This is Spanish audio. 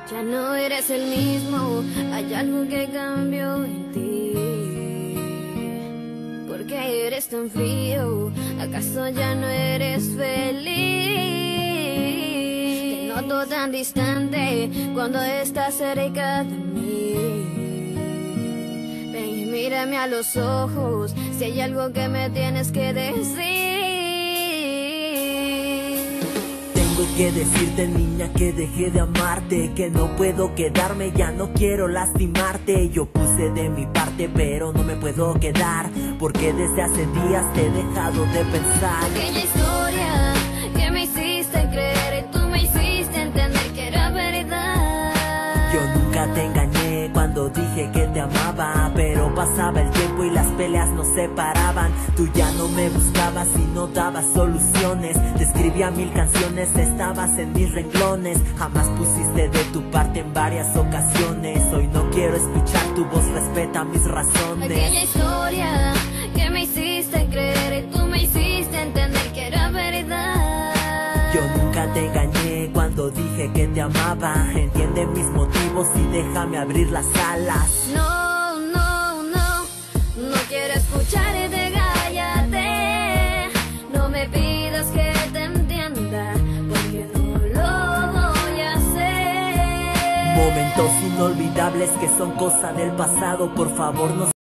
Ya no eres el mismo, hay algo que cambió en ti. ¿Por qué eres tan frío? ¿Acaso ya no eres feliz? Te noto tan distante cuando estás cerca de mí. Ven y mírame a los ojos, si hay algo que me tienes que decir. Tengo que decirte, niña, que dejé de amarte, que no puedo quedarme, ya no quiero lastimarte. Yo puse de mi parte, pero no me puedo quedar, porque desde hace días te he dejado de pensar. Aquella historia que me hiciste creer y tú me hiciste entender que era verdad. Yo nunca te engañé cuando dije que te amaba, pero pasaba el tiempo y las peleas nos separaban. Tú ya no me buscabas y no dabas soluciones. Te escribía 1000 canciones, estabas en mis renglones. Jamás pusiste de tu parte en varias ocasiones. Hoy no quiero escuchar tu voz, respeta mis razones. Aquella historia que me hiciste creer y tú me hiciste entender que era verdad. Yo nunca te engañé cuando dije que te amaba. Entiende mis motivos y déjame abrir las alas. No, no, no, no quiero escucharte, cállate. No me pidas que te entienda, porque no lo voy a hacer. Momentos inolvidables que son cosa del pasado, por favor no